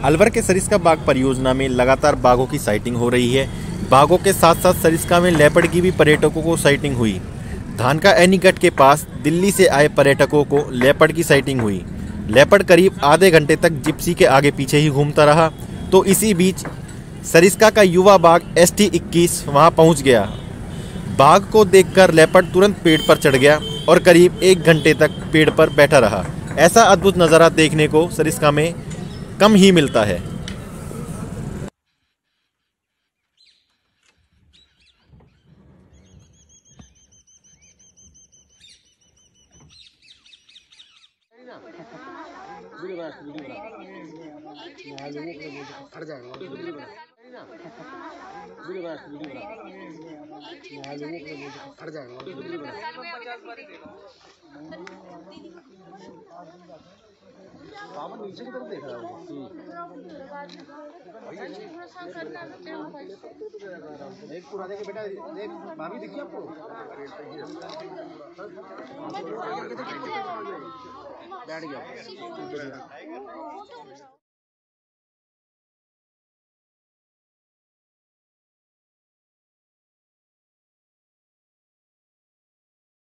अलवर के सरिस्का बाग परियोजना में लगातार बाघों की साइटिंग हो रही है। बाघों के साथ साथ सरिस्का में लेपर्ड की भी पर्यटकों को साइटिंग हुई। धानका एनीकट के पास दिल्ली से आए पर्यटकों को लेपर्ड की साइटिंग हुई। लेपर्ड करीब आधे घंटे तक जिप्सी के आगे पीछे ही घूमता रहा, तो इसी बीच सरिस्का का युवा बाघ ST21 वहां पहुंच गया। बाघ को देखकर लेपर्ड तुरंत पेड़ पर चढ़ गया और करीब 1 घंटे तक पेड़ पर बैठा रहा। ऐसा अद्भुत नज़ारा देखने को सरिस्का में कम ही मिलता है। बाबा नीचे की तरफ देख रहा हूँ। एक पूरा देखे बेटा, एक भाभी दिखी आपको? बैठ गया।